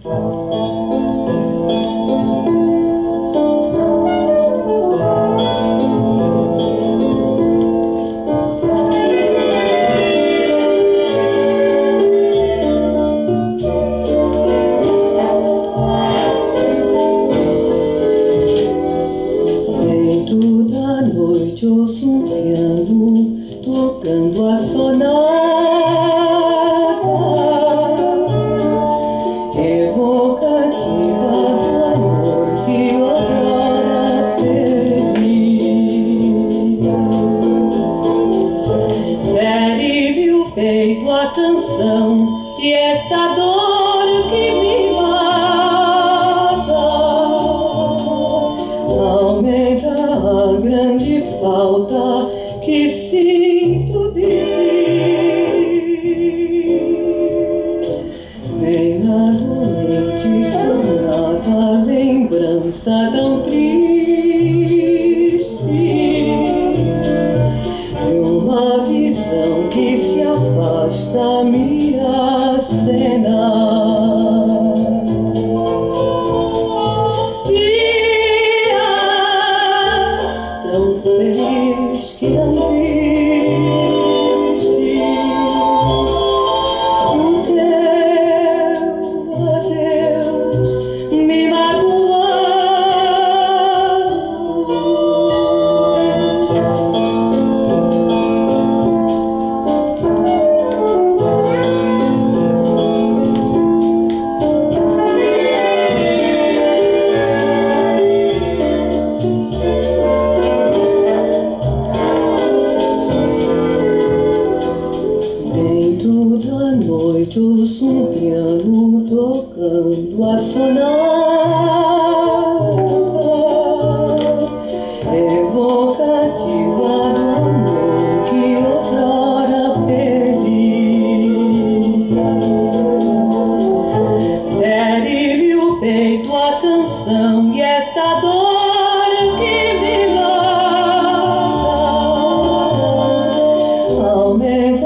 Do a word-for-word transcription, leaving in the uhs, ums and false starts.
Ouço um piano tocando a sonata, evocativa do amor que outrora perdi. Fere-me o peito a canção e esta dor que me mata aumenta a grande falta que sinto de ti. Vem na doente sonata lembrança tão triste de uma visão que se afasta a minha cena. Feliz que não viste o teu adeus me ouço um piano tocando a sonata, evocativa do amor que outrora perdi. Fere-me o peito a canção e esta dor que me mata aumenta